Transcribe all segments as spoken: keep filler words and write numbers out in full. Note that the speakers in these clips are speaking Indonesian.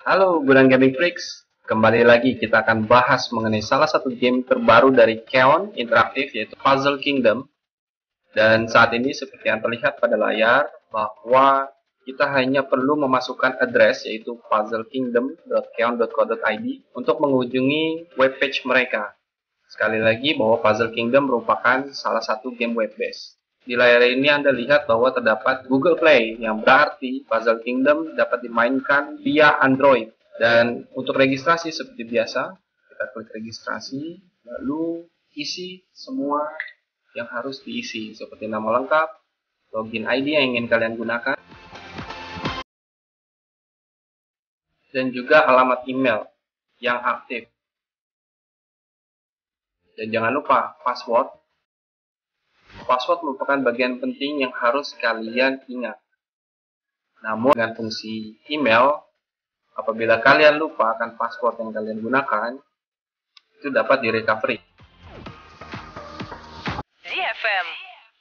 Halo Gunan Gaming Freaks, kembali lagi kita akan bahas mengenai salah satu game terbaru dari Keon Interactive, yaitu Puzzle Kingdom. Dan saat ini seperti yang terlihat pada layar bahwa kita hanya perlu memasukkan address yaitu puzzle kingdom dot keon dot co dot i d untuk mengunjungi webpage mereka. Sekali lagi bahwa Puzzle Kingdom merupakan salah satu game web-based. Di layar ini Anda lihat bahwa terdapat Google Play, yang berarti Puzzle Kingdom dapat dimainkan via Android. Dan untuk registrasi seperti biasa, kita klik registrasi, lalu isi semua yang harus diisi, seperti nama lengkap, login I D yang ingin kalian gunakan, dan juga alamat email yang aktif. Dan jangan lupa password. Password merupakan bagian penting yang harus kalian ingat. Namun dengan fungsi email, apabila kalian lupa akan password yang kalian gunakan, itu dapat di recovery. Z F M.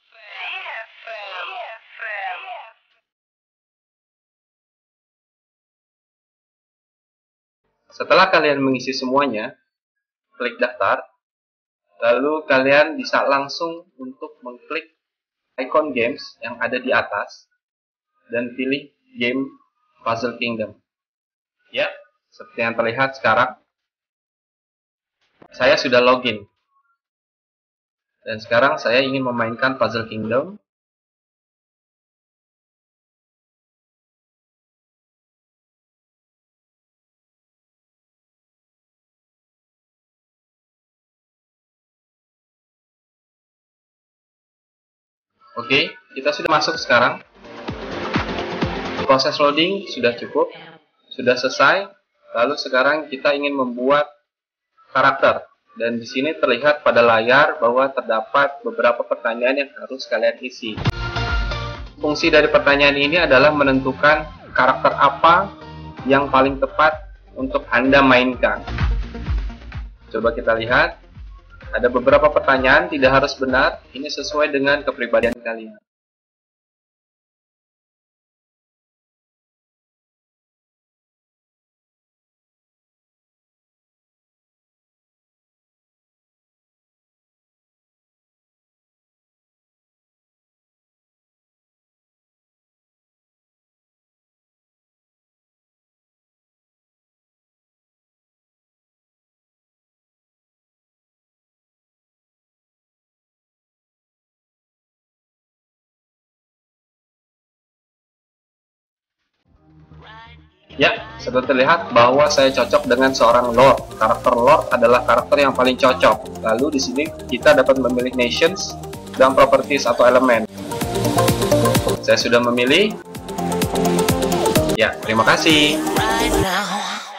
Setelah kalian mengisi semuanya, klik daftar. Lalu kalian bisa langsung untuk mengklik icon games yang ada di atas dan pilih game Puzzle Kingdom. Ya, seperti yang terlihat sekarang, saya sudah login. Dan sekarang saya ingin memainkan Puzzle Kingdom. Oke, kita sudah masuk sekarang. Proses loading sudah cukup, sudah selesai. Lalu sekarang kita ingin membuat karakter. Dan di sini terlihat pada layar bahwa terdapat beberapa pertanyaan yang harus kalian isi. Fungsi dari pertanyaan ini adalah menentukan karakter apa yang paling tepat untuk Anda mainkan. Coba kita lihat. Ada beberapa pertanyaan tidak harus benar, ini sesuai dengan kepribadian kalian. Ya, sudah terlihat bahwa saya cocok dengan seorang Lord. Karakter Lord adalah karakter yang paling cocok. Lalu di sini kita dapat memilih nations dan properties atau elemen. Saya sudah memilih. Ya, terima kasih. Right now.